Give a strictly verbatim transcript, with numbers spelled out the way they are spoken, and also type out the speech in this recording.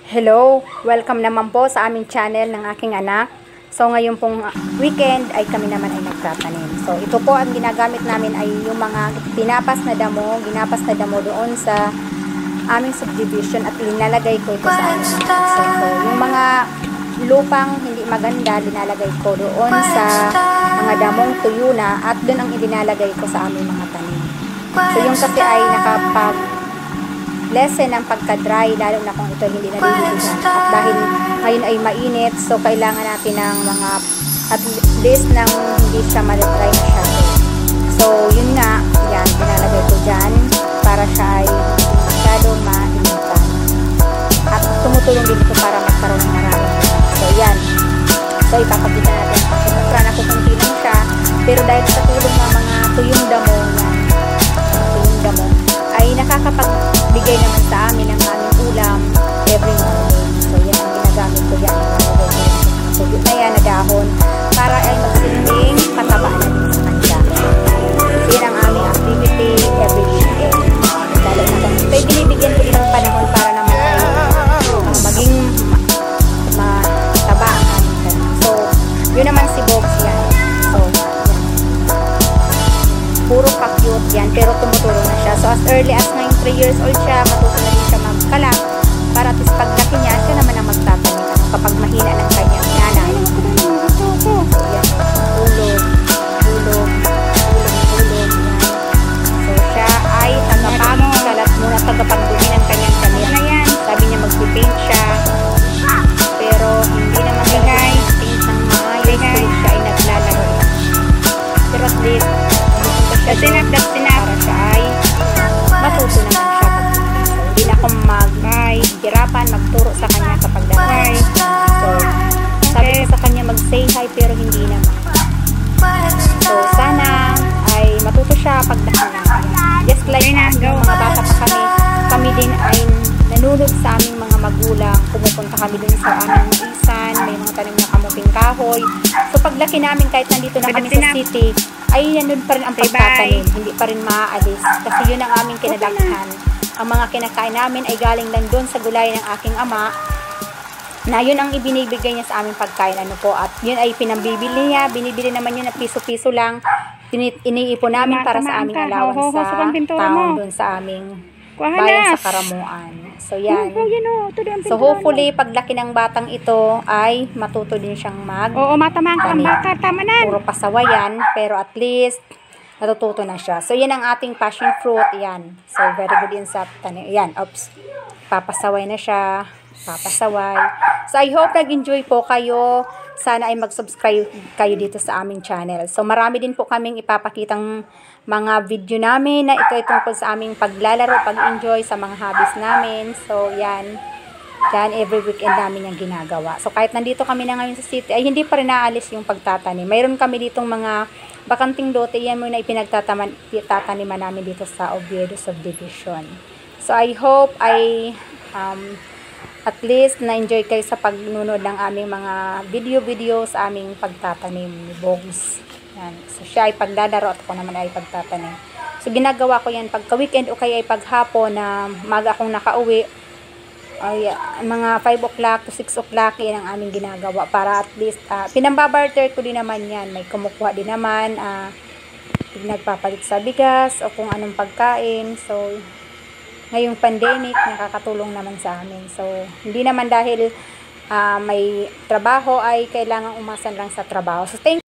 Hello! Welcome naman po sa aming channel ng aking anak. So ngayon pong weekend ay kami naman ay nagtatanim. So ito po ang ginagamit namin ay yung mga pinapas na damo, ginapas na damo doon sa aming subdivision at linalagay ko ito sa aming so, so yung mga lupang hindi maganda linalagay ko doon sa mga damong tuyo na at doon ang ilinalagay ko sa aming mga tanim. So yung kasi ay nakapag lesson ng pagka-dry, lalo na kung ito hindi naliligan. At dahil ngayon ay mainit, so kailangan natin ng mga at least nang hindi siya ma-dry masyado. So, yun nga, yan, pinalagay ko dyan para siya ay masyado mainitan. At tumutulong din ito para magkaroon ng marami. So, yan. So, ipapakita natin. Kumukra na kukunti lang siya. Pero dahil sa tulong ng mga tuyong damo, yan, tuyong damo, ay nakakapagbigay naman sa amin ng aming ulam every morning. So, yan ang ginagamit ko dyan. So, yun na yan na dahon para ay magsilbing pataba na din sa kanya. So, yan ang aming activity every weekend. Lalo na kung ito'y binibigyan ko din ng panahon para naman ay uh, maging mataba ang aming kanya. So, yun naman si Bogs yan. So, yan. Puro pa-cute yan, pero tumutulong na siya. So, as early as ngayon three years old siya, matuto na rin siya magkalak para at least paglaki niya, siya naman ang magtatanim kapag mahina ng kanyang nanay. So, yan. Tulog, tulog, tulog, tulog, yan. So, siya ay tagapagkalat muna, tagapagdumi ng kanyang damit. Sabi niya magpipaint siya, pero hindi naman gagay paint ng maayos, kung siya ay naglalaro. Pero at least, kasi nagdat sinap para siya ay matuto naman siya pag hindi na akong mag-hirapan magturo sa kanya kapag dapat. So, sabi ko sa kanya mag-say hi pero hindi naman. So, sana ay matuto siya pag dapat. Just like us, mga bata pa kami, kami din ay nanunod sa aming mga magulang. Pumupunta kami din sa aming isan, may mga tanim na kamuting kahoy. So, paglaki namin kahit nandito na kami sa city, ay nandun pa rin ang pagtatanim, hindi pa rin maaalis kasi yun ang aming kinalakhan. Ang mga kinakain namin ay galing lang doon sa gulay ng aking ama na yun ang ibinibigay niya sa aming pagkain, ano po, at yun ay pinambibili niya, binibili naman yun na piso-piso lang, iniipon namin para sa aming allowance sa town doon sa aming bayan sa Karamuan. So yan. So hopefully paglaki ng batang ito ay matuto din siyang mag Oo, matamang ka ang baka, tama na. Puro pasawayan, pero at least natututo na siya. So yan ang ating passion fruit, yan. So very good din sa tanim. Yan, oops. Papasaway na siya. Papasaway. So I hope nag-enjoy po kayo. Sana ay mag-subscribe kayo dito sa aming channel. So marami din po kaming ipapakitang mga video namin na ito ay tungkol sa aming paglalaro, pag-enjoy sa mga hobbies namin. So yan. Yan, every weekend namin yung ginagawa. So kahit nandito kami na ngayon sa city, ay hindi pa rin naalis yung pagtatanim. Mayroon kami ditong mga bakanting lote. Yan muna ipinagtataniman namin dito sa Oviedo Subdivision. So I hope ay um, at least na-enjoy kayo sa pagnunod ng aming mga video-video sa aming pagtatanim ni Bogs. Yan. So siya ay paglalaro at ako naman ay pagtatanim. So ginagawa ko yan pagka-weekend o kaya ay paghapon na maga akong nakauwi. Ay, mga five o'clock to six o'clock yan ang aming ginagawa para at least uh, pinambabarter ko din naman yan. May kumukuha din naman, uh, nagpapalit sa bigas o kung anong pagkain. So ngayong pandemic, nakakatulong naman sa amin. So, hindi naman dahil uh, may trabaho ay kailangan umasan lang sa trabaho. So, thank